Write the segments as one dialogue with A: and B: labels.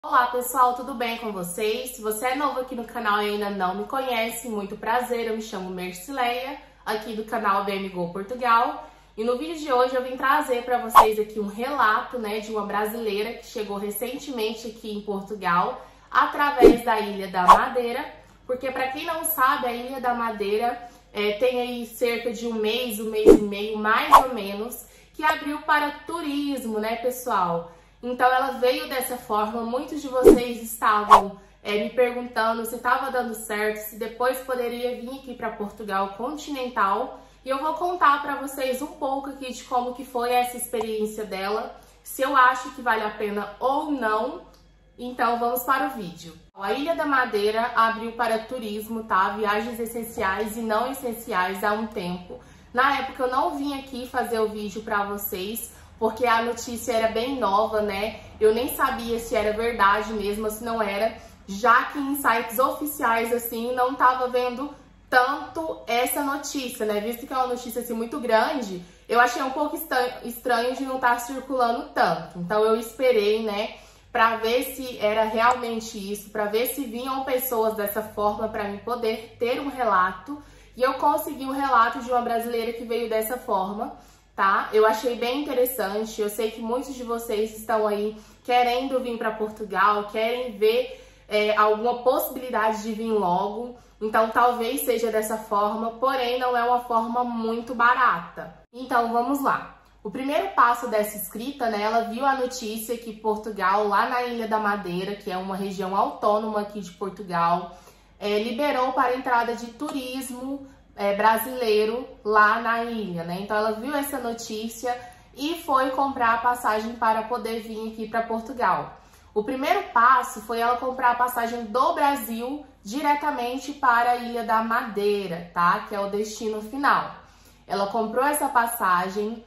A: Olá pessoal, tudo bem com vocês? Se você é novo aqui no canal e ainda não me conhece, muito prazer, eu me chamo Mercileia, aqui do canal BMGO Portugal. E no vídeo de hoje eu vim trazer para vocês aqui um relato, de uma brasileira que chegou recentemente aqui em Portugal, através da Ilha da Madeira, porque para quem não sabe, a Ilha da Madeira tem aí cerca de um mês e meio, mais ou menos, que abriu para turismo, pessoal? Então ela veio dessa forma. Muitos de vocês estavam me perguntando se estava dando certo, se depois poderia vir aqui para Portugal continental. E eu vou contar para vocês um pouco aqui de como que foi essa experiência dela, se eu acho que vale a pena ou não. Então vamos para o vídeo. A Ilha da Madeira abriu para turismo, tá? Viagens essenciais e não essenciais há um tempo. Na época eu não vim aqui fazer o vídeo para vocês, porque a notícia era bem nova, Eu nem sabia se era verdade mesmo ou se não era, já que em sites oficiais, assim, não tava vendo tanto essa notícia, Visto que é uma notícia, assim, muito grande, eu achei um pouco estranho de não estar circulando tanto. Então eu esperei, pra ver se era realmente isso, pra ver se vinham pessoas dessa forma pra mim poder ter um relato. E eu consegui um relato de uma brasileira que veio dessa forma, tá? Eu achei bem interessante. Eu sei que muitos de vocês estão aí querendo vir para Portugal, querem ver alguma possibilidade de vir logo. Então talvez seja dessa forma, porém não é uma forma muito barata. Então vamos lá. O primeiro passo dessa inscrita, ela viu a notícia que Portugal, lá na Ilha da Madeira, que é uma região autônoma aqui de Portugal, liberou para a entrada de turismo brasileiro lá na ilha, Então ela viu essa notícia e foi comprar a passagem para poder vir aqui para Portugal. O primeiro passo foi ela comprar a passagem do Brasil diretamente para a Ilha da Madeira, tá? Que é o destino final. Ela comprou essa passagem,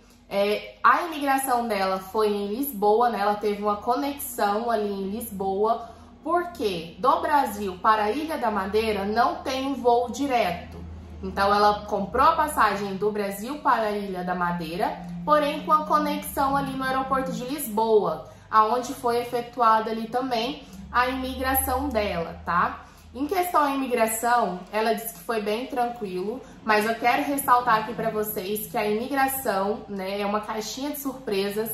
A: a imigração dela foi em Lisboa, Ela teve uma conexão ali em Lisboa, porque do Brasil para a Ilha da Madeira não tem um voo direto. Então ela comprou a passagem do Brasil para a Ilha da Madeira, porém com a conexão ali no aeroporto de Lisboa, aonde foi efetuada ali também a imigração dela, tá? Em questão à imigração, ela disse que foi bem tranquilo, mas eu quero ressaltar aqui para vocês que a imigração, é uma caixinha de surpresas.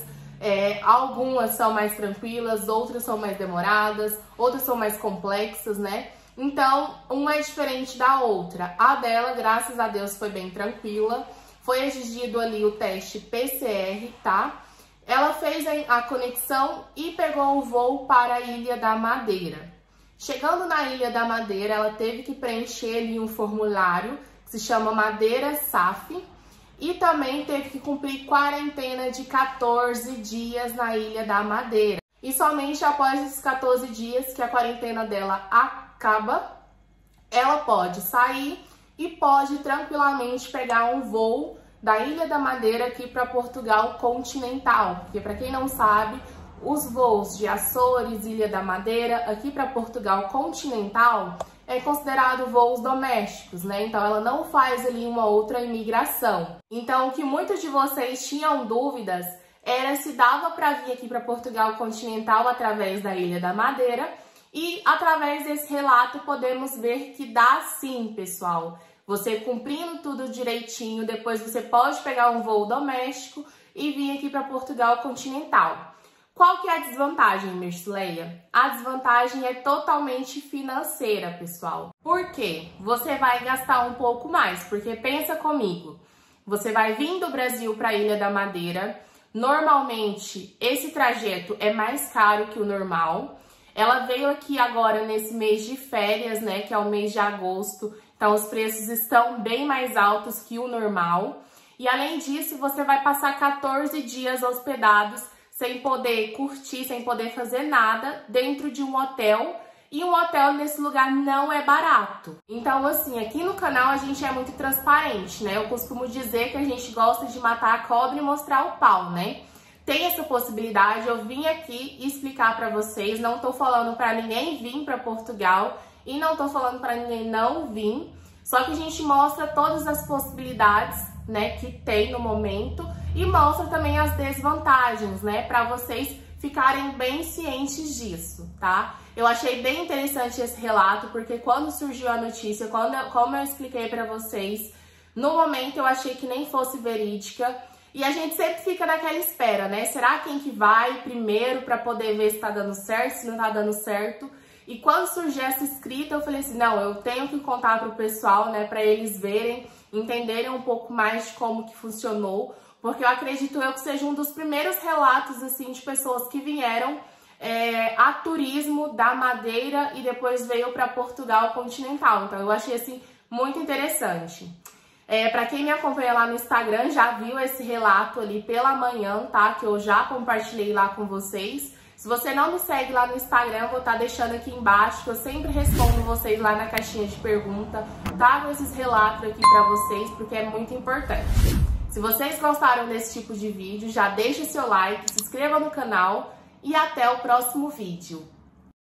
A: Algumas são mais tranquilas, outras são mais demoradas, outras são mais complexas, Então, uma é diferente da outra. A dela, graças a Deus, foi bem tranquila. Foi exigido ali o teste PCR, tá? Ela fez a conexão e pegou o voo para a Ilha da Madeira. Chegando na Ilha da Madeira, ela teve que preencher ali um formulário que se chama Madeira SAF. E também teve que cumprir quarentena de 14 dias na Ilha da Madeira. E somente após esses 14 dias que a quarentena dela acaba, ela pode sair e pode tranquilamente pegar um voo da Ilha da Madeira aqui para Portugal continental. Porque para quem não sabe, os voos de Açores, Ilha da Madeira, aqui para Portugal continental, é considerado voos domésticos, Então ela não faz ali uma outra imigração. Então o que muitos de vocês tinham dúvidas era se dava para vir aqui para Portugal continental através da Ilha da Madeira. E através desse relato podemos ver que dá sim, pessoal. Você cumprindo tudo direitinho, depois você pode pegar um voo doméstico e vir aqui para Portugal continental. Qual que é a desvantagem, Mercileia? A desvantagem é totalmente financeira, pessoal. Por quê? Você vai gastar um pouco mais, porque pensa comigo. Você vai vir do Brasil para a Ilha da Madeira. Normalmente, esse trajeto é mais caro que o normal. Ela veio aqui agora nesse mês de férias, que é o mês de agosto. Então, os preços estão bem mais altos que o normal. E, além disso, você vai passar 14 dias hospedados sem poder curtir, sem poder fazer nada dentro de um hotel. E um hotel nesse lugar não é barato. Então, assim, aqui no canal a gente é muito transparente, Eu costumo dizer que a gente gosta de matar a cobra e mostrar o pau, Tem essa possibilidade, eu vim aqui explicar para vocês. Não tô falando para ninguém vir para Portugal e não tô falando para ninguém não vir. Só que a gente mostra todas as possibilidades, que tem no momento e mostra também as desvantagens, para vocês ficarem bem cientes disso, tá? Eu achei bem interessante esse relato, porque quando surgiu a notícia, como eu expliquei pra vocês, no momento eu achei que nem fosse verídica, e a gente sempre fica naquela espera, né? Será quem que vai primeiro pra poder ver se tá dando certo, se não tá dando certo? E quando surgiu essa escrita, eu falei assim, não, eu tenho que contar pro pessoal, né, pra eles verem, entenderem um pouco mais de como que funcionou, porque eu acredito que seja um dos primeiros relatos, assim, de pessoas que vieram a turismo da Madeira e depois veio para Portugal continental. Então, eu achei, assim, muito interessante. Para quem me acompanha lá no Instagram, já viu esse relato ali pela manhã, tá? Que eu já compartilhei lá com vocês. Se você não me segue lá no Instagram, eu vou estar deixando aqui embaixo, que eu sempre respondo vocês lá na caixinha de pergunta. Trago esses relatos aqui para vocês, porque é muito importante. Se vocês gostaram desse tipo de vídeo, já deixa seu like, se inscreva no canal e até o próximo vídeo.